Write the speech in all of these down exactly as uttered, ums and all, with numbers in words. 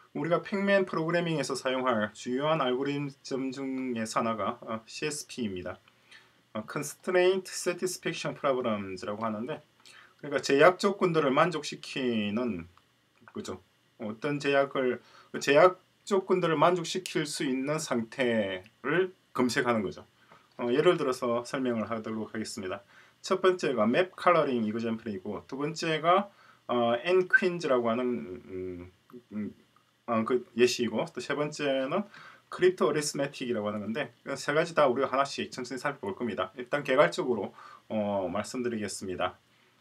우리가 팩맨 프로그래밍에서 사용할 주요한 알고리즘 중에서 하나가 어, 씨에스피입니다. 어, Constraint Satisfaction Problems라고 하는데, 그러니까 제약 조건들을 만족시키는 그죠. 어떤 제약을 제약 조건들을 만족시킬 수 있는 상태를 검색하는 거죠. 어, 예를 들어서 설명을 하도록 하겠습니다. 첫 번째가 맵 컬러링 이그젬플이고, 두 번째가 어, 엔퀸즈라고 하는 음, 음, 어, 그 예시이고, 또 세 번째는 크립토 어리스메틱이라고 하는 건데, 세 가지 다 우리가 하나씩 천천히 살펴볼 겁니다. 일단 개괄적으로 어, 말씀드리겠습니다.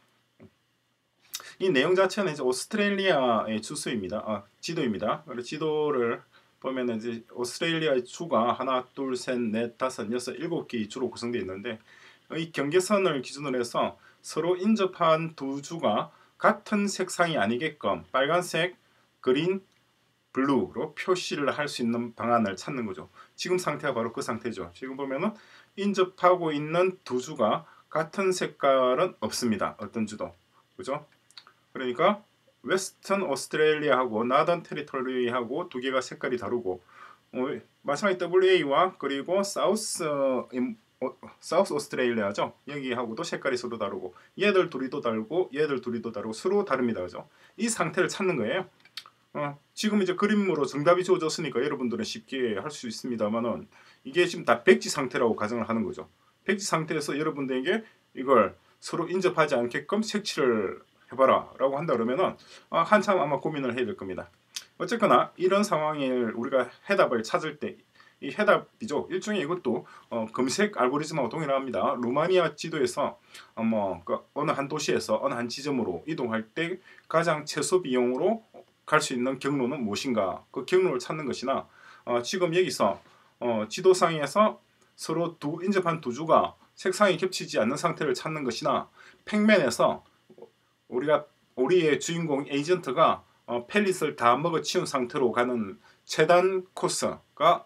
이 내용 자체는 이제 오스트레일리아의 주소입니다. 아, 지도입니다. 그리고 지도를 보면은 이제 오스트레일리아의 주가 하나, 둘, 셋, 넷, 다섯, 여섯, 일곱 개의 주로 구성되어 있는데, 이 경계선을 기준으로 해서 서로 인접한 두 주가 같은 색상이 아니게끔 빨간색, 그린, 블루로 표시를 할 수 있는 방안을 찾는 거죠. 지금 상태가 바로 그 상태죠. 지금 보면은 인접하고 있는 두 주가 같은 색깔은 없습니다. 어떤 주도. 그죠? 그러니까 웨스턴 오스트레일리아하고 나던 테리토리하고 두 개가 색깔이 다르고, 어, 마찬가지 더블유에이와 그리고 사우스 어, 사우스 오스트레일리아죠. 여기하고도 색깔이 서로 다르고, 얘들 둘이 또 다르고 얘들 둘이 또 다르고 서로 다릅니다. 그죠? 이 상태를 찾는 거예요. 어, 지금 이제 그림으로 정답이 주어졌으니까 여러분들은 쉽게 할 수 있습니다만은, 이게 지금 다 백지 상태라고 가정을 하는 거죠. 백지 상태에서 여러분들에게 이걸 서로 인접하지 않게끔 색칠을 해봐라 라고 한다 그러면은 아, 한참 아마 고민을 해야 될 겁니다. 어쨌거나 이런 상황을 우리가 해답을 찾을 때, 이 해답이죠. 일종의 이것도 어, 검색 알고리즘하고 동일합니다. 루마니아 지도에서 어, 뭐, 그 어느 한 도시에서 어느 한 지점으로 이동할 때 가장 최소 비용으로 갈 수 있는 경로는 무엇인가, 그 경로를 찾는 것이나, 어, 지금 여기서 어, 지도상에서 서로 두 인접한 두 주가 색상이 겹치지 않는 상태를 찾는 것이나, 팩맨에서 우리가 우리의 주인공 에이전트가 어, 펠릿을 다 먹어치운 상태로 가는 최단 코스가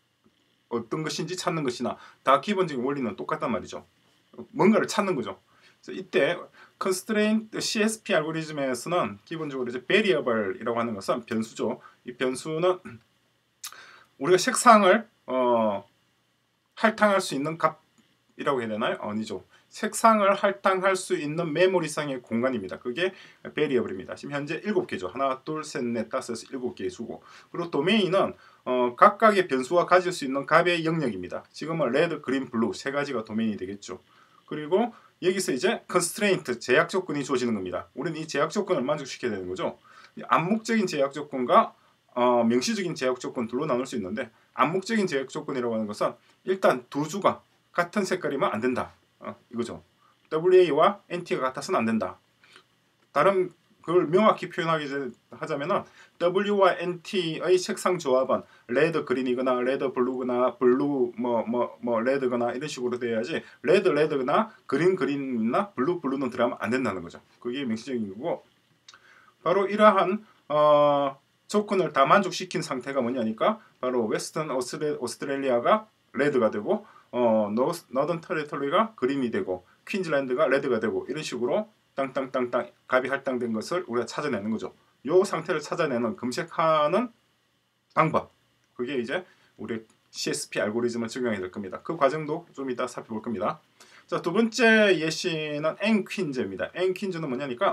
어떤 것인지 찾는 것이나, 다 기본적인 원리는 똑같단 말이죠. 뭔가를 찾는 거죠. 그래서 이때 constraint 씨에스피 알고리즘에서는 기본적으로 이제 variable이라고 하는 것은 변수죠. 이 변수는 우리가 색상을 어, 할당할 수 있는 값이라고 해야 되나요? 아니죠. 색상을 할당할 수 있는 메모리상의 공간입니다. 그게 variable입니다. 지금 현재 일곱 개죠. 하나, 둘, 셋, 넷, 다섯, 일곱 개의 수고. 그리고 도메인은 어, 각각의 변수가 가질 수 있는 값의 영역입니다. 지금은 레드, 그린, 블루 세 가지가 도메인이 되겠죠. 그리고 여기서 이제 constraint, 제약 조건이 주어지는 겁니다. 우리는 이 제약 조건을 만족시켜야 되는 거죠. 암묵적인 제약 조건과 어, 명시적인 제약 조건 둘로 나눌 수 있는데, 암묵적인 제약 조건이라고 하는 것은 일단 두 주가 같은 색깔이면 안 된다. 어, 이거죠. 더블유에이와 엔티가 같아서는 안 된다. 다른 그걸 명확히 표현하기 하자면은 W와 엔티의 색상 조합은 레드 그린이거나 레드 블루거나 블루 뭐 뭐 뭐 레드거나 이런 식으로 돼야지, 레드 레드거나 그린 그린이나 블루 블루는 들어가면 안 된다는 거죠. 그게 명시적인 거고, 바로 이러한 어, 조건을 다 만족시킨 상태가 뭐냐니까, 바로 웨스턴 오스트레, 오스트레일리아가 레드가 되고, 어, 노스, 너던 테리토리가 그린이 되고, 퀸즐랜드가 레드가 되고, 이런 식으로 땅땅땅땅 값이 할당된 것을 우리가 찾아내는 거죠. 이 상태를 찾아내는 검색하는 방법, 그게 이제 우리 씨에스피 알고리즘을 적용해야 될 겁니다. 그 과정도 좀 이따 살펴볼 겁니다. 자, 두 번째 예시는 엔퀸즈입니다. 엔퀸즈는 뭐냐니까,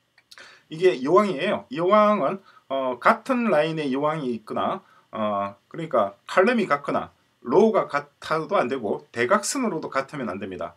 이게 여왕이에요. 여왕은 어, 같은 라인에 여왕이 있거나, 어, 그러니까 칼럼이 같거나 로우가 같아도 안 되고 대각선으로도 같으면 안 됩니다.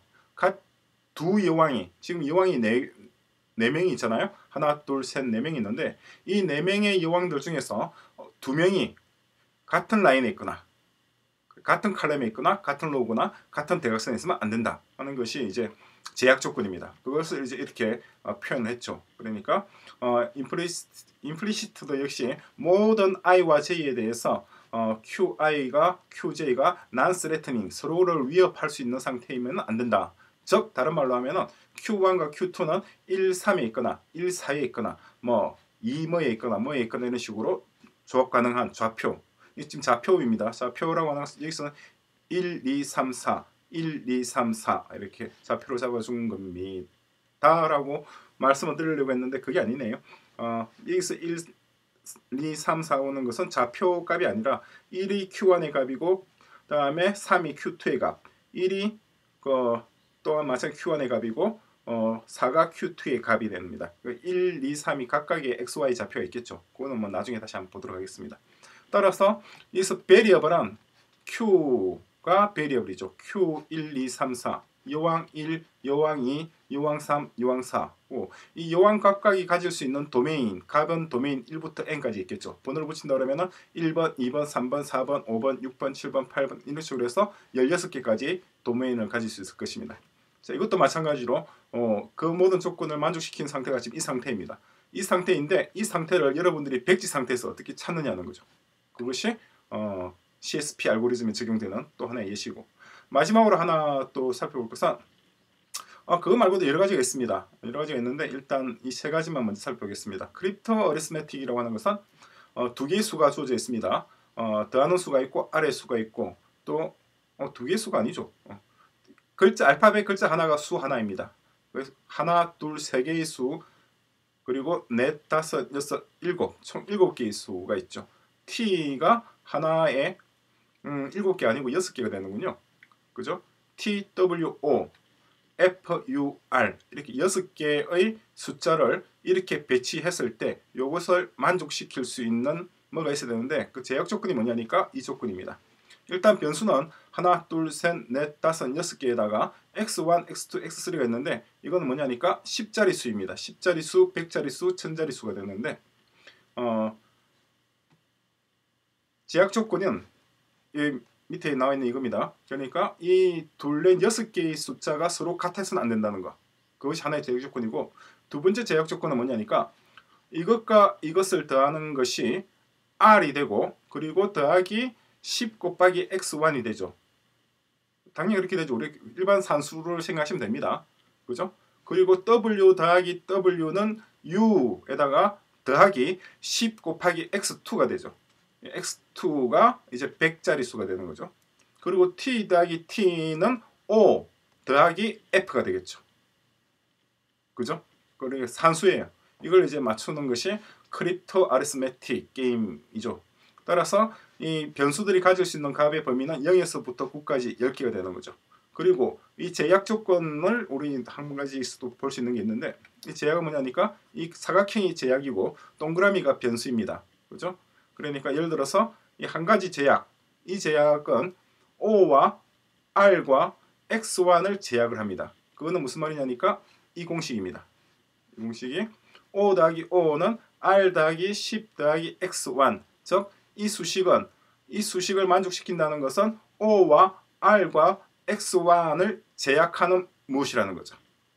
두 여왕이, 지금 여왕이 네, 네 명이 있잖아요. 하나, 둘, 셋, 네 명이 있는데, 이 네 명의 여왕들 중에서 두 명이 같은 라인에 있거나 같은 칼럼에 있거나 같은 로우거나 같은 대각선에 있으면 안 된다 하는 것이 이제 제약 조건입니다. 그것을 이제 이렇게 어, 표현했죠. 그러니까 어, 임플리시트, 임플리시트도 역시 모든 i와 j에 대해서 어, qi가 qj가 non-threatening, 서로를 위협할 수 있는 상태이면 안 된다. 즉 다른 말로 하면은 큐원과 큐투는 일, 삼에 있거나 일, 사에 있거나 뭐 이 뭐에 있거나 뭐에 있거나 이런 식으로 조합 가능한 좌표. 이 지금 좌표입니다. 좌표라고 하는 것은 여기서는 일, 이, 삼, 사, 일, 이, 삼, 사 이렇게 좌표로 잡아준 겁니다. 라고 말씀을 드리려고 했는데 그게 아니네요. 어, 여기서 일, 이, 삼, 사 오는 것은 좌표 값이 아니라 일이 큐 원의 값이고 그 다음에 삼이 큐 투의 값, 일이 그 또한 마찬가지 큐 원의 값이고 어, 사가 큐 투의 값이 됩니다. 일, 이, 삼이 각각의 엑스 와이 좌표가 있겠죠. 그거는 뭐 나중에 다시 한번 보도록 하겠습니다. 따라서 여기서 베리어블은 Q가 베리어블이죠. 큐 일, 이, 삼, 사, 여왕 일, 여왕 이, 여왕 삼, 여왕 사. 오, 이 여왕 각각이 가질 수 있는 도메인, 값은 도메인 일부터 n까지 있겠죠. 번호를 붙인다 그러면은 일 번, 이 번, 삼 번, 사 번, 오 번, 육 번, 칠 번, 팔 번 이런 식으로 해서 열여섯 개까지 도메인을 가질 수 있을 것입니다. 자, 이것도 마찬가지로 어, 그 모든 조건을 만족시킨 상태가 지금 이 상태입니다. 이 상태인데 이 상태를 여러분들이 백지 상태에서 어떻게 찾느냐는 거죠. 그것이 어, 씨 에스 피 알고리즘에 적용되는 또 하나의 예시고, 마지막으로 하나 또 살펴볼 것은 아, 그거 말고도 여러 가지가 있습니다. 여러 가지가 있는데 일단 이 세 가지만 먼저 살펴보겠습니다. 크립토 어리스메틱이라고 하는 것은 어, 두 개의 수가 주어져 있습니다. 어, 더하는 수가 있고 아래 수가 있고 또 어, 두 개의 수가 아니죠. 어, 글자 알파벳 글자 하나가 수 하나입니다. 그래서 하나, 둘, 세 개의 수 그리고 넷, 다섯, 여섯, 일곱 총 일곱 개의 수가 있죠. t가 하나에 음, 일곱 개 아니고 여섯 개가 되는군요. 그죠? T, W, O, F, U, R 이렇게 여섯 개의 숫자를 이렇게 배치했을 때 이것을 만족시킬 수 있는 뭐가 있어야 되는데 그 제약 조건이 뭐냐니까 이 조건입니다. 일단 변수는 하나, 둘, 셋, 넷, 다섯, 여섯 개에다가 엑스 원, 엑스 투, 엑스 쓰리가 있는데 이거는 뭐냐니까 십자리 수입니다. 십자리 수, 백자리 수, 천자리 수가 되는데 어, 제약 조건은 이 밑에 나와 있는 이겁니다. 그러니까 이 둘레 여섯 개의 숫자가 서로 같아서는 안 된다는 거. 그것이 하나의 제약 조건이고, 두 번째 제약 조건은 뭐냐니까 이것과 이것을 더하는 것이 R이 되고 그리고 더하기 십 곱하기 엑스 원이 되죠. 당연히 그렇게 되죠. 우리 일반 산수를 생각하시면 됩니다. 그죠? 그리고 W 더하기 W는 U에다가 더하기 십 곱하기 엑스 투가 되죠. 엑스 투가 이제 백자리 수가 되는 거죠. 그리고 T 더하기 T는 O 더하기 F가 되겠죠. 그죠? 그리고 산수예요. 이걸 이제 맞추는 것이 크립토 아리스메틱 게임이죠. 따라서 이 변수들이 가질 수 있는 값의 범위는 영에서부터 구까지 열 개가 되는 거죠. 그리고 이 제약 조건을 우리 한 가지도 볼 수 있는 게 있는데, 이 제약은 뭐냐니까 이 사각형이 제약이고 동그라미가 변수입니다. 그죠? 그러니까 예를 들어서 이 한 가지 제약, 이 제약은 O와 R과 엑스 원을 제약을 합니다. 그거는 무슨 말이냐니까 이 공식입니다. 이 공식이 O 더하기 O는 R 더하기 십 더하기 엑스 원, 즉 이 수식은 이 수식을 만족시킨다는 것은 O와 R과 엑스 원을 제약하는 무엇이라는 거죠.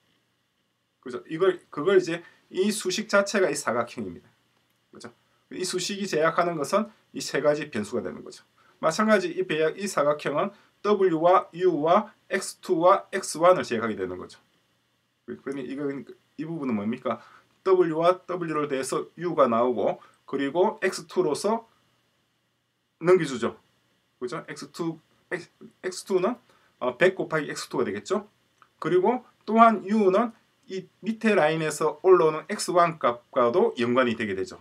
그죠? 이걸 그걸 이제 이 수식 자체가 이 사각형입니다. 그죠? 이 수식이 제약하는 것은 이 세 가지 변수가 되는 거죠. 마찬가지 이 배약 이 사각형은 W와 U와 엑스 투와 엑스 원을 제약하게 되는 거죠. 그러니 이건 이 부분은 뭡니까? W와 W를 대해서 U가 나오고 그리고 엑스 투로서 넘겨주죠. 그죠? 엑스 투 엑스 투는 백 곱하기 엑스 투가 되겠죠. 그리고 또한 U는 이 밑에 라인에서 올라오는 엑스 원 값과도 연관이 되게 되죠.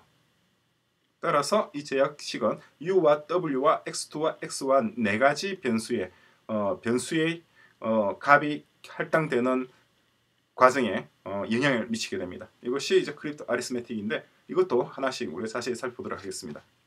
따라서 이 제약식은 U와 W와 엑스 투와 엑스 원 네 가지 변수의 어, 변수의 어, 값이 할당되는 과정에 어, 영향을 미치게 됩니다. 이것이 이제 크립토 아리스메틱인데 이것도 하나씩 우리가 자세히 살펴보도록 하겠습니다.